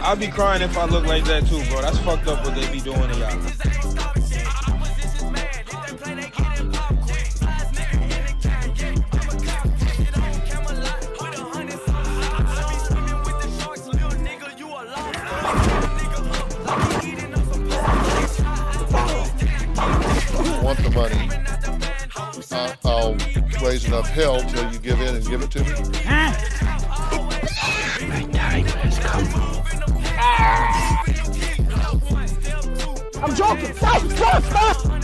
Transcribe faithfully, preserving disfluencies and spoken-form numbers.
I'll be crying if I look like that too, bro. That's fucked up what they be doing to y'all. Want the money, uh, I'll raise enough hell till you give in and give it to me. My time has come. I'm joking. Stop! Stop! Stop!